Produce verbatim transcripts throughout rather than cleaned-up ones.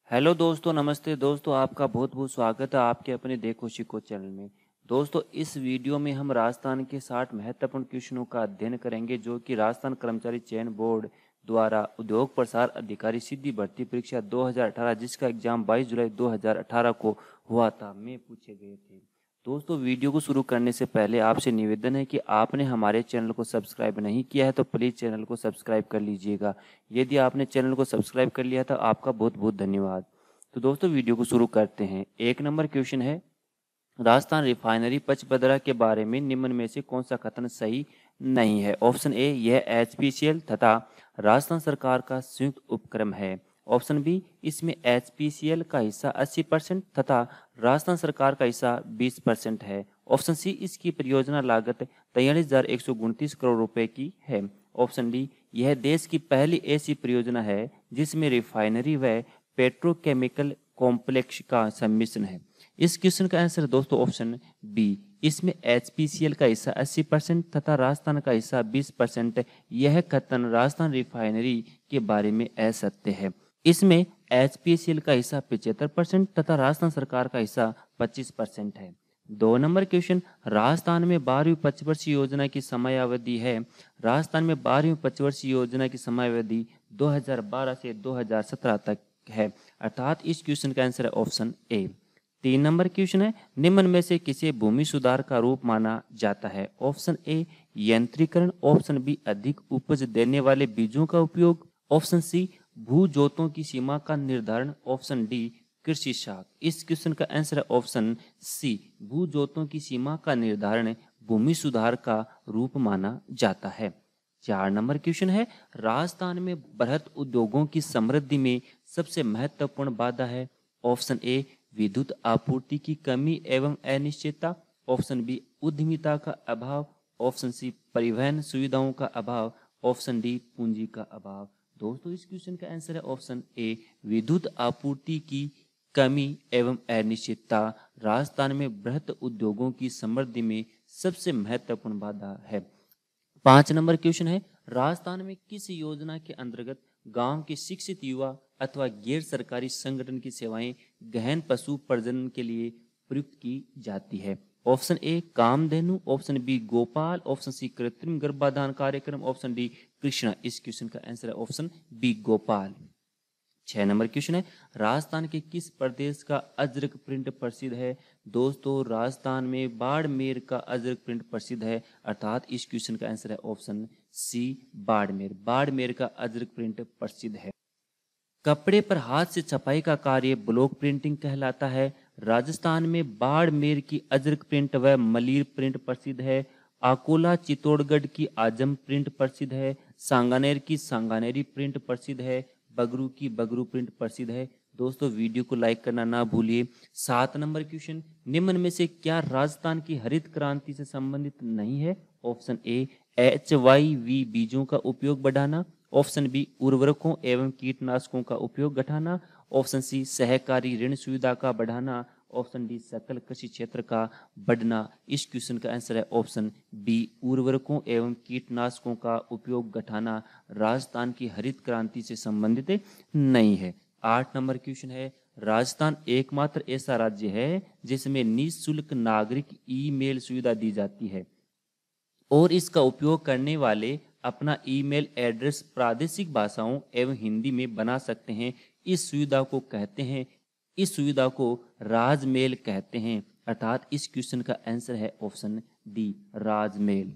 Hello दोस्तों, नमस्ते दोस्तों। आपका बहुत बहुत स्वागत है आपके अपने देखो सीखो चैनल में। दोस्तों, इस वीडियो में हम राजस्थान के साठ महत्वपूर्ण क्वेश्चनों का अध्ययन करेंगे जो कि राजस्थान कर्मचारी चयन बोर्ड द्वारा उद्योग प्रसार अधिकारी सीधी भर्ती परीक्षा दो हज़ार अठारह जिसका एग्जाम बाईस जुलाई दो हज़ार अठारह को हुआ था में पूछे गए थे। दोस्तों, वीडियो को शुरू करने से पहले आपसे निवेदन है कि आपने हमारे चैनल को सब्सक्राइब नहीं किया है तो प्लीज़ चैनल को सब्सक्राइब कर लीजिएगा। यदि आपने चैनल को सब्सक्राइब कर लिया तो आपका बहुत बहुत धन्यवाद। तो दोस्तों, वीडियो को शुरू करते हैं। एक नंबर क्वेश्चन है, राजस्थान रिफाइनरी पचपदरा के बारे में निम्न में से कौन सा कथन सही नहीं है। ऑप्शन ए, यह एचपीसीएल तथा राजस्थान सरकार का संयुक्त उपक्रम है। ऑप्शन बी, इसमें एचपीसीएल का हिस्सा अस्सी परसेंट तथा राजस्थान सरकार का हिस्सा बीस परसेंट है। ऑप्शन सी, इसकी परियोजना लागत तैंतालीस हजार एक सौ उनतीस करोड़ रुपए की है। ऑप्शन डी, यह देश की पहली ऐसी परियोजना है जिसमें रिफाइनरी व पेट्रोकेमिकल कॉम्प्लेक्स का सम्मिश्रण है। इस क्वेश्चन का आंसर दोस्तों ऑप्शन बी, इसमें एचपीसीएल का हिस्सा अस्सी परसेंट तथा राजस्थान का हिस्सा बीस परसेंट। यह कथन राजस्थान रिफाइनरी के बारे में असत्य है। इसमें एचपीसीएल का हिस्सा पचहत्तर परसेंट तथा राजस्थान सरकार का हिस्सा पच्चीस परसेंट है। दो नंबर क्वेश्चन, राजस्थान में बारहवीं पंचवर्षीय योजना की समयावधि है। राजस्थान में बारहवीं पंचवर्षीय योजना की समयावधि दो हज़ार बारह से दो हज़ार सत्रह तक है, अर्थात इस क्वेश्चन का आंसर है ऑप्शन ए। तीन नंबर क्वेश्चन है, निम्न में से किसे भूमि सुधार का रूप माना जाता है। ऑप्शन ए, यंत्रीकरण। ऑप्शन बी, अधिक उपज देने वाले बीजों का उपयोग। ऑप्शन सी, भू जोतों की सीमा का निर्धारण। ऑप्शन डी, कृषि शाख। इस क्वेश्चन का आंसर है ऑप्शन सी, भू जोतों की सीमा का निर्धारण भूमि सुधार का रूप माना जाता है। चार नंबर क्वेश्चन है, राजस्थान में बृहत उद्योगों की समृद्धि में सबसे महत्वपूर्ण बाधा है। ऑप्शन ए, विद्युत आपूर्ति की कमी एवं अनिश्चितता। ऑप्शन बी, उद्यमिता का अभाव। ऑप्शन सी, परिवहन सुविधाओं का अभाव। ऑप्शन डी, पूंजी का अभाव। दोस्तों, इस क्वेश्चन का आंसर है ऑप्शन ए, विद्युत आपूर्ति की कमी एवं अनिश्चितता राजस्थान में बृहत उद्योगों की समृद्धि में सबसे महत्वपूर्ण बाधा है। पांच नंबर क्वेश्चन है, राजस्थान में किस योजना के अंतर्गत गांव के शिक्षित युवा अथवा गैर सरकारी संगठन की सेवाएं गहन पशु प्रजनन के लिए प्रयुक्त की जाती है। Option A, Kamdhenu. Option B, Gopal. Option C, कृत्रिम गर्भाधान कार्यक्रम। Option D, Krishna. इस क्वेश्चन का आंसर है ऑप्शन बी, गोपाल। छह नंबर क्वेश्चन है, राजस्थान के किस प्रदेश का अजरक प्रिंट प्रसिद्ध है। दोस्तों, राजस्थान में बाड़मेर का अजरक प्रिंट प्रसिद्ध है, अर्थात इस क्वेश्चन का आंसर है ऑप्शन सी, बाड़मेर। बाड़मेर का अजरक प्रिंट प्रसिद्ध है। कपड़े पर हाथ से छपाई का कार्य ब्लॉक प्रिंटिंग कहलाता है। राजस्थान में बाड़मेर की अजरक प्रिंट व मलीर प्रिंट प्रसिद्ध है। अकोला चित्तौड़गढ़ की आजम प्रिंट प्रसिद्ध है। सांगानेर की सांगानेरी प्रिंट प्रसिद्ध है। बगरू की बगरू प्रिंट प्रसिद्ध है। दोस्तों, वीडियो को लाइक करना ना भूलिए। सात नंबर क्वेश्चन, निम्न में से क्या राजस्थान की हरित क्रांति से संबंधित नहीं है। Option A, H Y V बीजों का उपयोग बढ़ाना। ऑप्शन बी, उर्वरकों एवं कीटनाशकों का उपयोग घटाना। ऑप्शन सी, सहकारी ऋण सुविधा का बढ़ाना। ऑप्शन डी, सकल कृषि क्षेत्र का बढ़ना। इस क्वेश्चन का आंसर है ऑप्शन बी, उर्वरकों एवं कीटनाशकों का उपयोग घटाना राजस्थान की हरित क्रांति से संबंधित नहीं है। आठ नंबर क्वेश्चन है, राजस्थान एकमात्र ऐसा राज्य है जिसमें निःशुल्क नागरिक ईमेल सुविधा दी जाती है और इसका उपयोग करने वाले अपना ईमेल एड्रेस प्रादेशिक भाषाओं एवं हिंदी में बना सकते हैं। इस सुविधा को कहते हैं इस सुविधा को राजमेल कहते हैं, अर्थात इस क्वेश्चन का आंसर है ऑप्शन डी, राजमेल।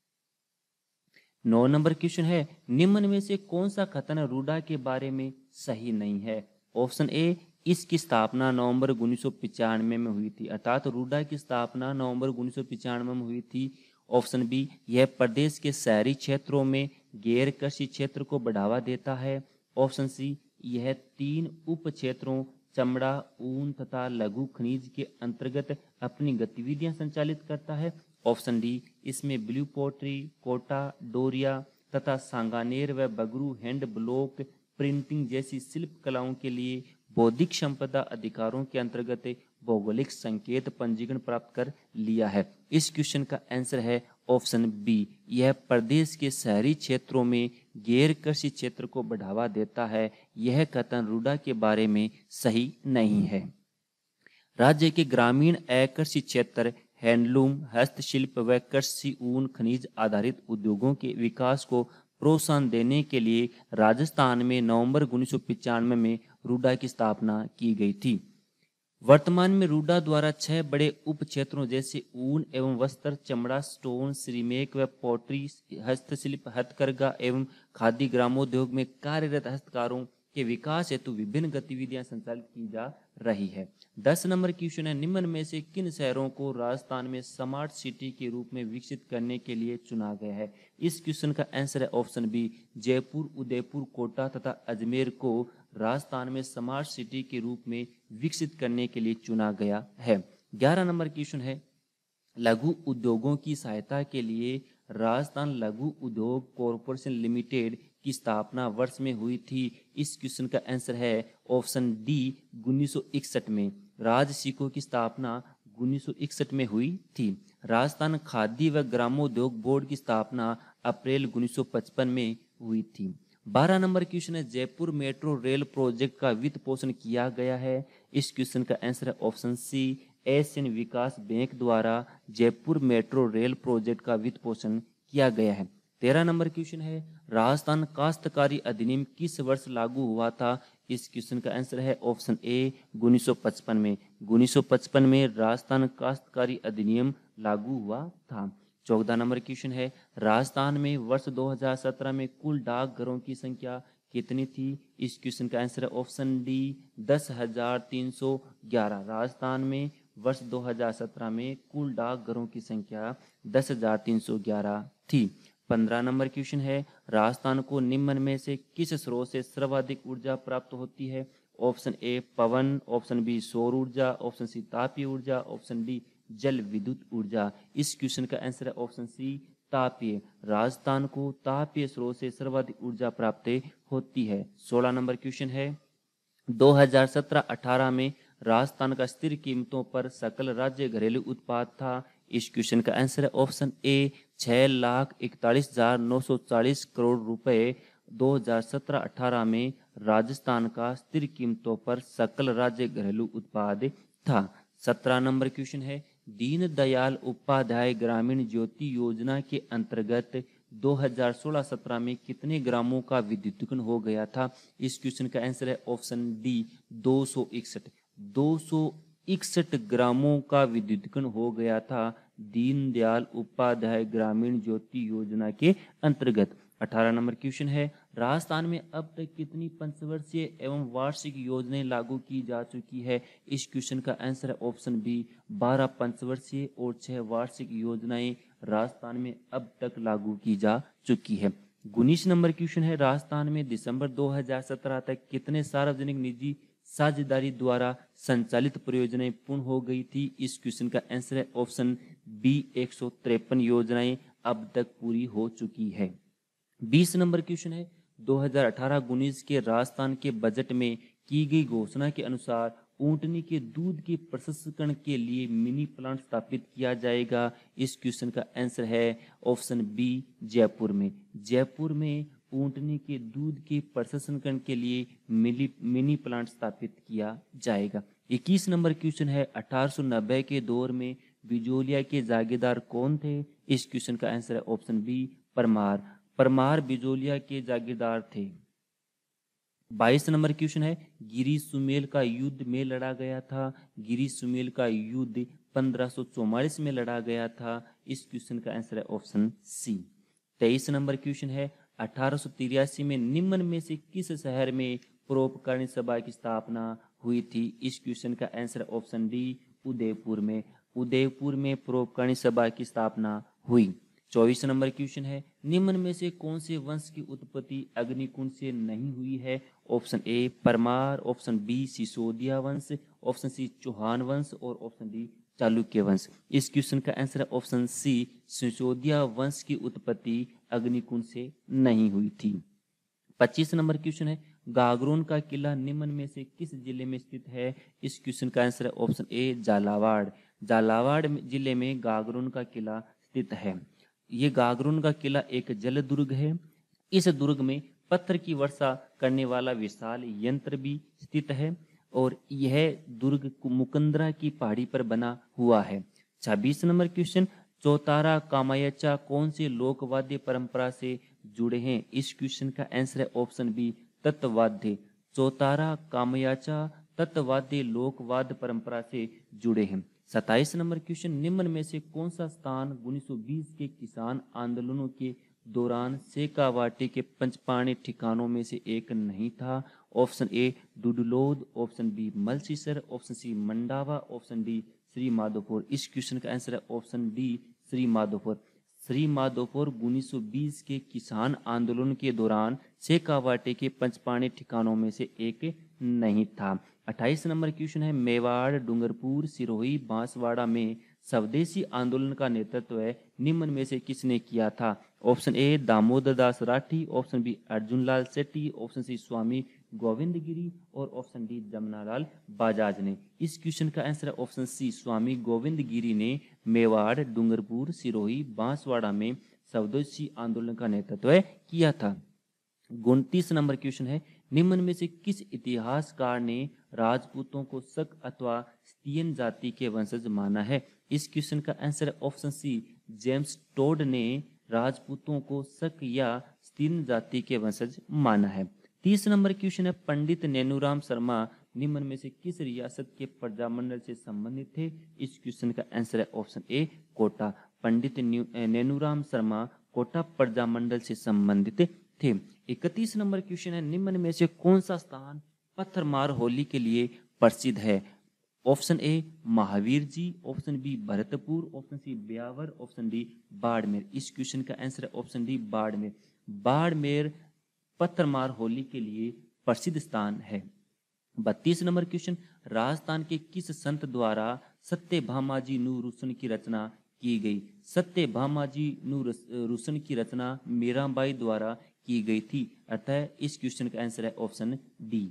नौ नंबर क्वेश्चन है, निम्न में से कौन सा कथन रूडा के बारे में सही नहीं है। ऑप्शन ए, इसकी स्थापना नवंबर उन्नीस सौ पिचानवे में हुई थी, अर्थात रूडा की स्थापना नवंबर उन्नीस सौ पिचानवे में हुई थी। ऑप्शन बी, यह प्रदेश के शहरी क्षेत्रों में गैर कृषि क्षेत्र को बढ़ावा देता है। ऑप्शन सी, यह तीन उप क्षेत्रों चमड़ा, ऊन तथा लघु खनिज के अंतर्गत अपनी गतिविधियां संचालित करता है। ऑप्शन डी, इसमें ब्लू पोट्री, कोटा, डोरिया तथा सांगानेर व बगरू हैंड ब्लॉक प्रिंटिंग जैसी शिल्प कलाओं के लिए बौद्धिक संपदा अधिकारों के अंतर्गत भौगोलिक संकेत पंजीकरण प्राप्त कर लिया है। इस क्वेश्चन का आंसर है ऑप्शन बी, यह प्रदेश के शहरी क्षेत्रों में गैर कृषि क्षेत्र को बढ़ावा देता है। यह कथन रूडा के बारे में सही नहीं है। राज्य के ग्रामीण अकृषि क्षेत्र हैंडलूम, हस्तशिल्प व कृषि, ऊन, खनिज आधारित उद्योगों के विकास को प्रोत्साहन देने के लिए राजस्थान में नवंबर उन्नीस सौ पचानवे में रूडा की स्थापना की गई थी। वर्तमान में रूडा द्वारा छह बड़े उप क्षेत्रों जैसे ऊन एवं वस्त्र, चमड़ा, स्टोन, सिरेमिक व पॉटरी, हस्तशिल्प, हथकरघा एवं खादी ग्रामोद्योग में कार्यरत हस्तकारों के विकास हेतु विभिन्न गतिविधियां संचालित की जा रही है। दस नंबर क्वेश्चन है, निम्न में से किन शहरों को राजस्थान में स्मार्ट सिटी के रूप में विकसित करने के लिए चुना गया है? इस क्वेश्चन का आंसर है ऑप्शन बी, जयपुर, उदयपुर, कोटा तथा अजमेर को राजस्थान में स्मार्ट सिटी के रूप में विकसित करने के लिए चुना गया है। ग्यारह नंबर क्वेश्चन है, लघु उद्योगों की सहायता के लिए राजस्थान लघु उद्योग कॉरपोरेशन लिमिटेड की स्थापना वर्ष में हुई थी? इस क्वेश्चन का आंसर है ऑप्शन डी, उन्नीस सौ इकसठ में। राजसिको की स्थापना उन्नीस सौ इकसठ में हुई थी। राजस्थान खादी व ग्रामोद्योग बोर्ड की स्थापना अप्रैल उन्नीस सौ पचपन में हुई थी। बारह नंबर क्वेश्चन है, जयपुर मेट्रो रेल प्रोजेक्ट का वित्त पोषण किया गया है? इस क्वेश्चन का आंसर है ऑप्शन सी, एशियन विकास बैंक द्वारा जयपुर मेट्रो रेल प्रोजेक्ट का वित्त पोषण किया गया है। तेरह नंबर क्वेश्चन है, राजस्थान काश्तकारी अधिनियम किस वर्ष लागू हुआ था? इस क्वेश्चन का आंसर है ऑप्शन ए, उन्नीस सौ पचपन में। उन्नीस सौ पचपन में राजस्थान काश्तकारी अधिनियम लागू हुआ था। चौदह नंबर क्वेश्चन है, राजस्थान में वर्ष दो हज़ार सत्रह में कुल डाकघरों की संख्या कितनी थी? इस क्वेश्चन का आंसर है ऑप्शन डी, दस हजार तीन सौ ग्यारह। राजस्थान में वर्ष दो हज़ार सत्रह में कुल डाकघरों की संख्या दस हजार तीन सौ ग्यारह थी। पंद्रह नंबर क्वेश्चन है, राजस्थान को निम्न में से किस स्रोत से सर्वाधिक ऊर्जा प्राप्त होती है? ऑप्शन ए पवन, ऑप्शन बी सौर ऊर्जा, ऑप्शन सी तापीय ऊर्जा, ऑप्शन डी जल विद्युत ऊर्जा। इस क्वेश्चन का आंसर है ऑप्शन सी, तापीय। राजस्थान को तापीय स्रोत से सर्वाधिक ऊर्जा प्राप्त होती है। सोलह नंबर क्वेश्चन है, दो हज़ार सत्रह अठारह में राजस्थान का स्थिर कीमतों पर सकल राज्य घरेलू उत्पाद था? इस क्वेश्चन का आंसर है ऑप्शन ए, छह लाख इकतालीस हजार नौ सौ चालीस करोड़ रुपए दो हज़ार सत्रह अठारह में राजस्थान का स्थिर कीमतों पर सकल राज्य घरेलू उत्पाद था। सत्रह नंबर क्वेश्चन है, दीनदयाल उपाध्याय ग्रामीण ज्योति योजना के अंतर्गत दो हज़ार सोलह सत्रह में कितने ग्रामों का विद्युतीकरण हो गया था? इस क्वेश्चन का आंसर है ऑप्शन डी, दो सौ इकसठ। दो सौ इकसठ ग्रामों का विद्युतीकरण हो गया था दीनदयाल उपाध्याय ग्रामीण ज्योति योजना के अंतर्गत। अठारह नंबर क्वेश्चन है, राजस्थान में अब तक कितनी पंचवर्षीय एवं वार्षिक योजनाएं लागू की जा चुकी है? इस क्वेश्चन का आंसर है ऑप्शन बी, बारह पंचवर्षीय और छह वार्षिक योजनाएं राजस्थान में अब तक लागू की जा चुकी है। उन्नीस नंबर क्वेश्चन है, राजस्थान में दिसंबर दो हज़ार सत्रह तक कितने सार्वजनिक निजी साझेदारी द्वारा संचालित परियोजनाएं पूर्ण हो गई थी? इस क्वेश्चन का आंसर है ऑप्शन बी, एक सौ तिरपन योजनाएं अब तक पूरी हो चुकी है। बीस नंबर क्वेश्चन है, दो हज़ार अठारह उन्नीस के राजस्थान के बजट में की गई घोषणा के अनुसार ऊंटनी के दूध के प्रसंस्करण के लिए मिनी प्लांट स्थापित किया जाएगा। इस क्वेश्चन का आंसर है ऑप्शन बी, जयपुर में। जयपुर में ऊंटनी के दूध के प्रसंस्करण के लिए मिनी मिनी प्लांट स्थापित किया जाएगा। इक्कीस नंबर क्वेश्चन है, अठारह सौ नब्बे के दौर में बिजोलिया के जागीरदार कौन थे? इस क्वेश्चन का आंसर है ऑप्शन बी, परमार। परमार बिजोलिया के जागीरदार थे। बाईस नंबर क्वेश्चन है, गिरी सुमेल का युद्ध में लड़ा गया था? गिरी सुमेल का युद्ध पंद्रह सौ चौवालीस में लड़ा गया था। इस क्वेश्चन का आंसर है ऑप्शन सी। तेईस नंबर क्वेश्चन है, अठारह सौ तिरासी में निम्न में से किस शहर में परोपकारिणी सभा की स्थापना हुई थी? इस क्वेश्चन का आंसर है ऑप्शन डी, उदयपुर में। उदयपुर में परोपकारिणी सभा की स्थापना हुई। चौबीस नंबर क्वेश्चन है, निम्न में से कौन से वंश की उत्पत्ति अग्निकुंड से नहीं हुई है? Option A Parmar, option B Sisodia वंश, ऑप्शन सी चौहान वंश और ऑप्शन डी चालुक्य वंश। इस क्वेश्चन का आंसर है ऑप्शन सी, सिसोदिया वंश की उत्पत्ति अग्निकुंड से नहीं हुई थी। पच्चीस नंबर क्वेश्चन है, गागरोन का किला निम्न में से किस जिले में स्थित है? इस क्वेश्चन का आंसर है ऑप्शन ए, झालावाड़। झालावाड़ जिले में गागरोन का किला स्थित है। ये गागरोन का किला एक जल दुर्ग है। इस दुर्ग में पत्थर की वर्षा करने वाला विशाल यंत्र भी स्थित है और यह दुर्ग मुकंदरा की पहाड़ी पर बना हुआ है। छब्बीस नंबर क्वेश्चन, चौतारा कामायचा कौन से लोकवाद्य परंपरा से जुड़े हैं? इस क्वेश्चन का आंसर है ऑप्शन बी, तत्ववाद्य। चौतारा कामायचा तत्ववाद्य लोकवाद्य परंपरा से जुड़े हैं। सत्ताईस नंबर क्वेश्चन, निम्न में से कौन सा स्थान उन्नीस सौ बीस के किसान आंदोलनों के दौरान सेकावाटी के पंचपाणी ठिकानों में से एक नहीं था? Option A Dudlod, option B Malsisar, option C Mandawa, option D Shri Madhopur. इस क्वेश्चन का आंसर है ऑप्शन डी श्री माधोपुर। श्री माधोपुर उन्नीस सौ बीस के किसान आंदोलन के दौरान सेकावाटी के पंचपाणी ठिकानों में से एक नहीं था। अट्ठाईस नंबर क्वेश्चन है, मेवाड़, डूंगरपुर, सिरोही, बांसवाड़ा में स्वदेशी आंदोलन का नेतृत्व है निम्न में से किसने किया था? Option A Damodar Das Rathi, option B Arjun Lal Sethi, option C Swami Govind Giri और ऑप्शन डी जमनालाल बजाज ने। इस क्वेश्चन का आंसर है ऑप्शन सी, स्वामी गोविंद गिरी ने मेवाड़, डूंगरपुर, सिरोही, बांसवाड़ा में स्वदेशी आंदोलन का नेतृत्व किया था। उनतीस नंबर क्वेश्चन है, निम्न में से किस इतिहासकार ने राजपूतों को शक अथवा स्तियन जाति के वंशज माना है? इस क्वेश्चन का आंसर है ऑप्शन सी, जेम्स टोड ने राजपूतों को शक या स्तियन जाति के वंशज माना है। तीस नंबर क्वेश्चन है, पंडित नैनूराम शर्मा निम्न में से किस रियासत के प्रजामंडल से संबंधित थे? इस क्वेश्चन का आंसर है ऑप्शन ए, कोटा। पंडित नैनूराम शर्मा कोटा प्रजामंडल से संबंधित थे। इकतीस नंबर क्वेश्चन है, निम्न में से कौन सा स्थान पत्थरमार होली के लिए प्रसिद्ध है? Option A Mahavir ji, option B Bharatpur, option C Beawar, option D Barmer. इस क्वेश्चन का आंसर है ऑप्शन डी बाड़मेर। बाड़मेर पत्थरमार होली के लिए प्रसिद्ध स्थान है। बत्तीस नंबर क्वेश्चन, राजस्थान के किस संत द्वारा सत्यभामाजी नु रुसन की रचना की गई? सत्यभामाजी नु रुसन की रचना मीराबाई द्वारा की गई थी, अतः इस क्वेश्चन का आंसर है ऑप्शन डी।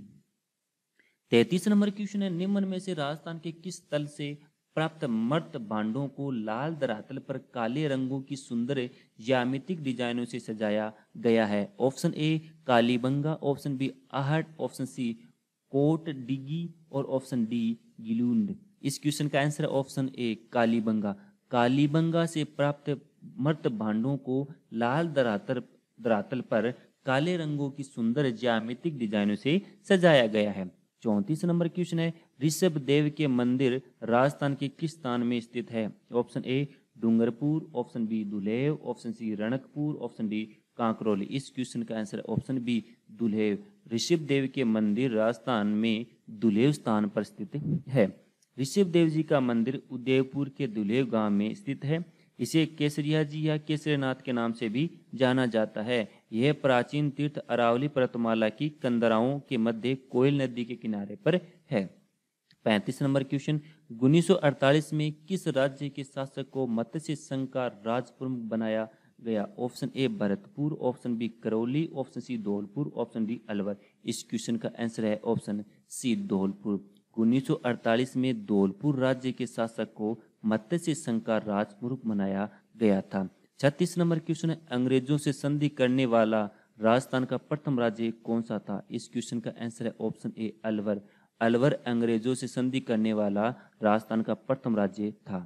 तैतीस नंबर क्वेश्चन है, निम्न में से राजस्थान के किस तल से प्राप्त मर्त भांडों को लाल धरातल पर काले रंगों की सुंदर ज्यामितिक डिजाइनों से सजाया गया है? Option A Kalibanga, option B Ahat, option C Kot Digi और ऑप्शन डी गिलूंड। इस क्वेश्चन का आंसर है ऑप्शन ए कालीबंगा। कालीबंगा से प्राप्त मर्त भांडों को लाल धरातल धरातल पर काले रंगों की सुंदर ज्यामितिक डिजाइनों से सजाया गया है। चौंतीस नंबर क्वेश्चन है, ऋषभ देव के मंदिर राजस्थान के किस स्थान में स्थित है? Option A Dungarpur, option B Dulev, option C Ranakpur, option D Kankroli. इस क्वेश्चन का answer option B Dulev. Rishabh Dev के मंदिर राजस्थान में दुलेव स्थान पर स्थित है। ऋषभ देव जी का मंदिर उदयपुर के दुलेव गांव में स्थित है। इसे केसरिया जी या केसरीनाथ के नाम से भी जाना जाता है। यह प्राचीन तीर्थ अरावली पर्वतमाला की कंदराओं के मध्य कोयल नदी के किनारे पर है। पैंतीस नंबर क्वेश्चन, उन्नीस सौ अड़तालीस में किस राज्य के शासक को मत्स्य संघ का राज प्रमुख बनाया गया? Option A Bharatpur, option B Karauli, option C Dholpur, option D Alwar. इस क्वेश्चन का आंसर है ऑप्शन सी धौलपुर। उन्नीस सौ अड़तालीस में धौलपुर राज्य के शासक को मत्स्य संघ का राज प्रमुख बनाया गया था। छत्तीस नंबर क्वेश्चन है, अंग्रेजों से संधि करने वाला राजस्थान का प्रथम राज्य कौन सा था? इस क्वेश्चन का आंसर है ऑप्शन ए अलवर। अलवर अंग्रेजों से संधि करने वाला राजस्थान का प्रथम राज्य था।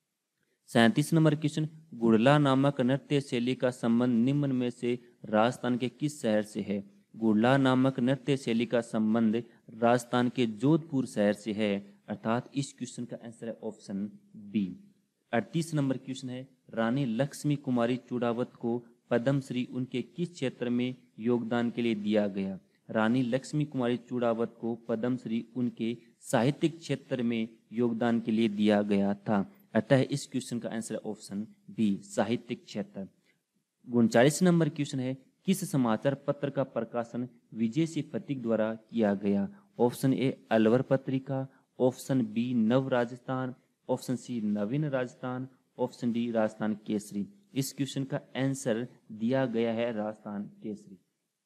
सैंतीस नंबर क्वेश्चन, गुड़ला नामक नृत्य शैली का संबंध निम्न में से राजस्थान के किस शहर से है? गुड़ला नामक नृत्य शैली का संबंध राजस्थान के जोधपुर शहर से है, अर्थात इस क्वेश्चन का आंसर है ऑप्शन बी। अड़तीस नंबर क्वेश्चन है, रानी लक्ष्मी कुमारी चूड़ावत को पद्मश्री उनके किस क्षेत्र में योगदान के लिए दिया गया? रानी लक्ष्मी कुमारी चूड़ावत को पद्मश्री उनके साहित्यिक क्षेत्र में योगदान के लिए दिया गया था, अतः इस क्वेश्चन का आंसर ऑप्शन बी साहित्यिक क्षेत्र। उनचालीस नंबर क्वेश्चन है, किस समाचार पत्र का प्रकाशन विजय सिंह फतीक द्वारा किया गया? ऑप्शन ए अलवर पत्रिका, option B Nav Rajasthan, option C Naveen Rajasthan, option D Rajasthan Kesari. इस क्वेश्चन का आंसर दिया गया है राजस्थान केसरी।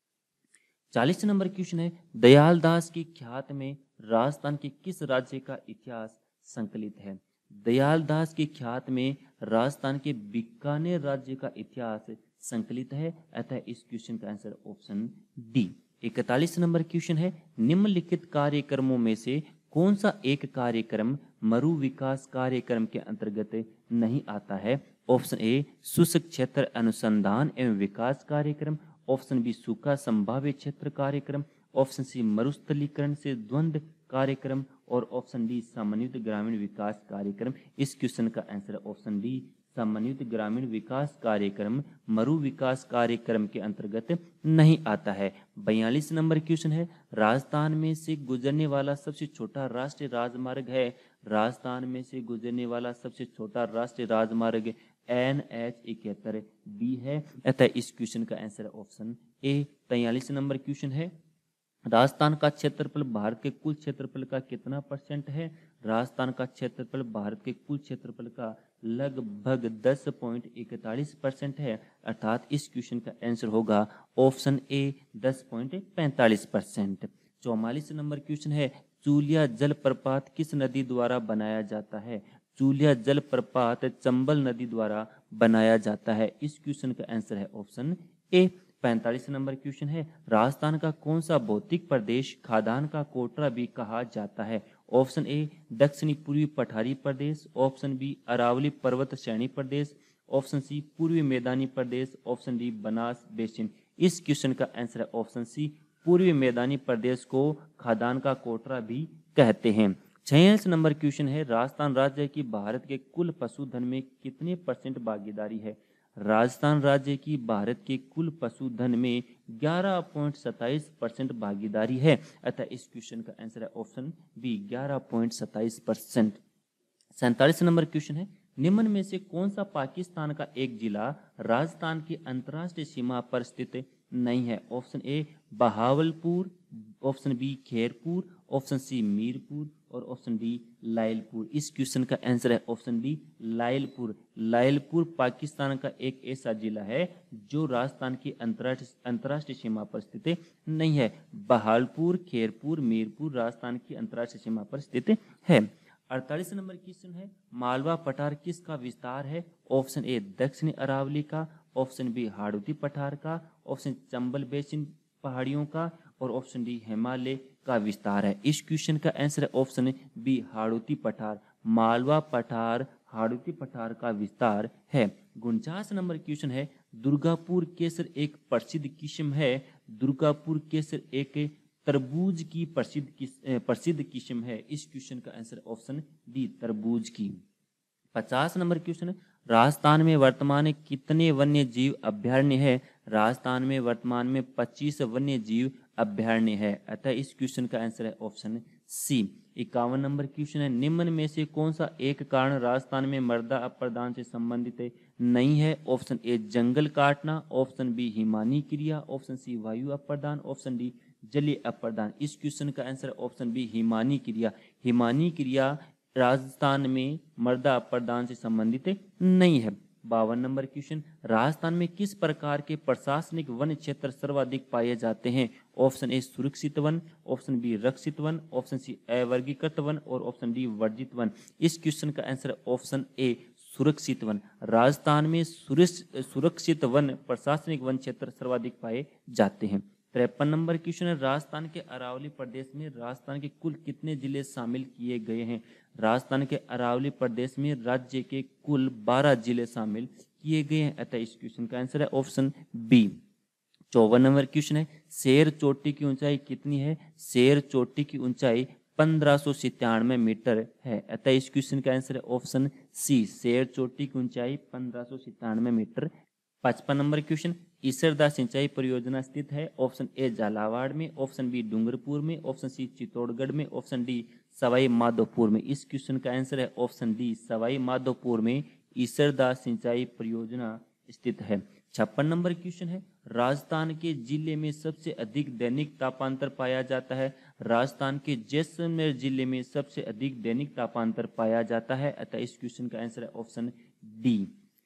चालीस नंबर क्वेश्चन है, दयाल दास की ख्यात में राजस्थान के किस राज्य का इतिहास संकलित है? दयाल दास की ख्यात में राजस्थान के बीकानेर राज्य का इतिहास संकलित है, अतः इस क्वेश्चन का आंसर ऑप्शन डी। इकतालीस नंबर क्वेश्चन है, निम्नलिखित कार्यक्रमों में से कौन सा एक कार्यक्रम मरु विकास कार्यक्रम के अंतर्गत नहीं आता है? ऑप्शन ए शुष्क क्षेत्र अनुसंधान एवं विकास कार्यक्रम, ऑप्शन बी सूखा संभाव्य क्षेत्र कार्यक्रम, ऑप्शन सी मरुस्थलीकरण से द्वंद्व कार्यक्रम और ऑप्शन डी समन्वित ग्रामीण विकास कार्यक्रम। इस क्वेश्चन का आंसर ऑप्शन डी समन्वित ग्रामीण विकास कार्यक्रम मरु विकास कार्यक्रम के अंतर्गत नहीं आता है। बयालीस नंबर क्वेश्चन है, राजस्थान में से गुजरने वाला सबसे छोटा राष्ट्रीय राजमार्ग है। राजस्थान में से गुजरने वाला सबसे छोटा राष्ट्रीय राजमार्ग एन एच इकहत्तर बी है, अतः इस क्वेश्चन का आंसर ऑप्शन ए। तैयालीस नंबर क्वेश्चन है, राजस्थान का क्षेत्रफल भारत के कुल क्षेत्रफल का कितना परसेंट है? राजस्थान का क्षेत्रफल भारत के कुल क्षेत्रफल का लगभग दस पॉइंट इकतालीस परसेंट है, अर्थात इस क्वेश्चन का आंसर होगा ऑप्शन ए दस पॉइंट पैंतालीस परसेंट। चौवालीस नंबर क्वेश्चन है, चूलिया जलप्रपात किस नदी द्वारा बनाया जाता है? चूलिया जलप्रपात चंबल नदी द्वारा बनाया जाता है। इस क्वेश्चन का आंसर है ऑप्शन ए। पैंतालीस नंबर क्वेश्चन है, राजस्थान का कौन सा भौतिक प्रदेश खादान का कोटरा भी कहा जाता है? ऑप्शन ए दक्षिणी पूर्वी पठारी प्रदेश, ऑप्शन बी अरावली पर्वत श्रेणी प्रदेश, ऑप्शन सी पूर्वी मैदानी प्रदेश, ऑप्शन डी बनास बेसिन। इस क्वेश्चन का आंसर है ऑप्शन सी पूर्वी मैदानी प्रदेश को खादान का कोटरा भी कहते हैं। छियालीस नंबर क्वेश्चन है, राजस्थान राज्य की भारत के कुल पशुधन में कितने परसेंट भागीदारी है? राजस्थान राज्य की भारत के कुल पशुधन में ग्यारह पॉइंट सत्ताईस परसेंट भागीदारी है, अतः इस क्वेश्चन का आंसर है ऑप्शन बी ग्यारह पॉइंट सत्ताईस परसेंट। सैंतालीस नंबर क्वेश्चन है, निम्न में से कौन सा पाकिस्तान का एक जिला राजस्थान की अंतर्राष्ट्रीय सीमा पर स्थित नहीं है? Option A Bahawalpur, option B Khairpur, option C Mirpur और ऑप्शन डी लायलपुर। इस क्वेश्चन का आंसर है ऑप्शन डी लायलपुर। लायलपुर पाकिस्तान का एक ऐसा जिला है जो राजस्थान की अंतर्राष्ट्रीय अंतर्राष्ट्रीय सीमा पर स्थित नहीं है। बहावलपुर, खैरपुर, मीरपुर राजस्थान की अंतर्राष्ट्रीय सीमा पर स्थित है। अड़तालीस नंबर क्वेश्चन है, मालवा पठार किसका विस्तार है? ऑप्शन ए दक्षिणी अरावली का, ऑप्शन बी हाड़ौती पठार का, ऑप्शन चंबल बेसिन पहाड़ियों का और ऑप्शन डी हिमालय का विस्तार है। इस क्वेश्चन का आंसर है ऑप्शन बी हाड़ौती पठार। मालवा पठार हाड़ौती पठार का विस्तार है। उनचास नंबर क्वेश्चन है, दुर्गापुर केसर एक प्रसिद्ध किस्म है। दुर्गापुर केसर एक तरबूज की प्रसिद्ध किस प्रसिद्ध किस्म है। इस क्वेश्चन का आंसर ऑप्शन डी तरबूज की। पचास नंबर क्वेश्चन है, राजस्थान में वर्तमान में कितने वन्य जीव अभ्यारण्य है? राजस्थान में वर्तमान में पच्चीस वन्य जीव अभ्यारण्य है, अतः इस क्वेश्चन का आंसर है ऑप्शन सी। इक्यावन नंबर क्वेश्चन है, निम्न में से कौन सा एक कारण राजस्थान में मृदा अपरदान से संबंधित नहीं है? ऑप्शन ए जंगल काटना, ऑप्शन बी हिमानी क्रिया, ऑप्शन सी वायु अपरदान, ऑप्शन डी जलीय अपरदान। इस क्वेश्चन का आंसर ऑप्शन बी हिमानी क्रिया। हिमानी क्रिया राजस्थान में मृदा अपरदान से संबंधित नहीं है। बावन नंबर क्वेश्चन, राजस्थान में किस प्रकार के प्रशासनिक वन क्षेत्र सर्वाधिक पाए जाते हैं? ऑप्शन ए सुरक्षित वन, ऑप्शन बी रक्षित वन, ऑप्शन सी अवर्गीकृत वन और ऑप्शन डी वर्जित वन। इस क्वेश्चन का आंसर ऑप्शन ए सुरक्षित वन। राजस्थान में सुरक्षित वन प्रशासनिक वन क्षेत्र सर्वाधिक पाए जाते हैं। तिरपन नंबर क्वेश्चन है, राजस्थान के अरावली प्रदेश में राजस्थान के कुल कितने जिले शामिल किए गए हैं? राजस्थान के अरावली प्रदेश में राज्य के कुल बारह जिले शामिल किए गए हैं, अतः इस क्वेश्चन का आंसर है ऑप्शन बी। चौवन नंबर क्वेश्चन है, शेर चोटी की ऊंचाई कितनी है? शेर चोटी की ऊंचाई पंद्रह सौ सितयानवे मीटर है, अतः इस क्वेश्चन का आंसर है ऑप्शन सी। शेर चोटी की ऊंचाई पंद्रह सौ सितयानवे मीटर। पचपन नंबर क्वेश्चन, ईसरदा सिंचाई परियोजना स्थित है? ऑप्शन ए झालावाड़ में, ऑप्शन बी डूंगरपुर में, ऑप्शन सी चित्तौड़गढ़ में, ऑप्शन डी सवाई माधोपुर में। इस क्वेश्चन का आंसर है ऑप्शन डी सवाई माधोपुर में ईसरदा सिंचाई परियोजना स्थित है। छप्पन नंबर क्वेश्चन है, राजस्थान के जिले में सबसे अधिक दैनिक तापांतर पाया जाता है? राजस्थान के जैसलमेर जिले में सबसे अधिक दैनिक तापांतर पाया जाता है, अतः इस क्वेश्चन का आंसर है ऑप्शन डी।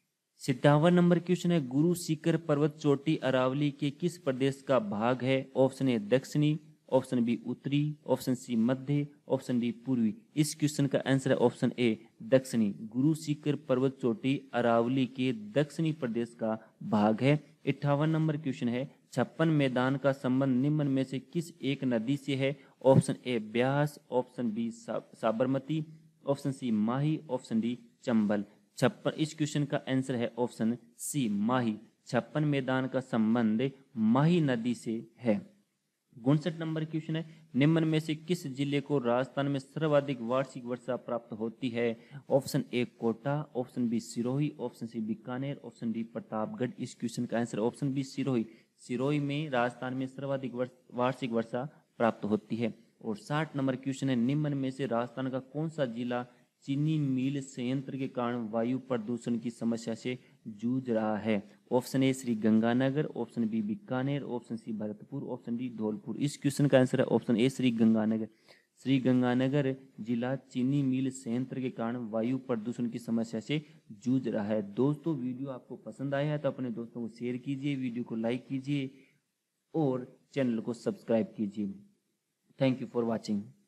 सत्तावन नंबर क्वेश्चन है, गुरु शिखर पर्वत चोटी अरावली के किस प्रदेश का भाग है? ऑप्शन ए दक्षिणी ऑप्शन बी उत्तरी, ऑप्शन सी मध्य, ऑप्शन डी पूर्वी। इस क्वेश्चन का आंसर है ऑप्शन ए दक्षिणी। गुरु शिखर पर्वत चोटी अरावली के दक्षिणी प्रदेश का भाग है। इक्यावन नंबर क्वेश्चन है, छप्पन मैदान का संबंध निम्न में से किस एक नदी से है? Option A Beas, option B Sabarmati, option C Mahi, option D Chambal. छप्पन इस क्वेश्चन का आंसर है ऑप्शन सी माही। छप्पन मैदान का संबंध माही नदी से है। उनसठ नंबर क्वेश्चन है, निम्न में से किस जिले को राजस्थान में सर्वाधिक वार्षिक वर्षा प्राप्त होती है? Option A Kota, option B Sirohi, option C Bikaner, option D Pratapgarh. इस क्वेश्चन का answer option B Sirohi. Sirohi में राजस्थान में सर्वाधिक वार्षिक वर्षा प्राप्त होती है। और साठ नंबर क्वेश्चन है, निम्न में से राजस्थान का कौन सा जिला चीनी मिल संयंत्र के कारण वायु प्रदूषण की समस्या से जूझ रहा है? Option A Shri Ganganagar, option B Bikaner, option C Bharatpur, option D Dholpur. इस क्वेश्चन का आंसर है ऑप्शन ए श्री गंगानगर। श्री गंगानगर जिला चीनी मिल संयंत्र के कारण वायु प्रदूषण की समस्या से जूझ रहा है। दोस्तों वीडियो आपको पसंद आया है तो अपने दोस्तों को शेयर कीजिए, वीडियो को लाइक कीजिए और चैनल को सब्सक्राइब कीजिए। Thank you for watching.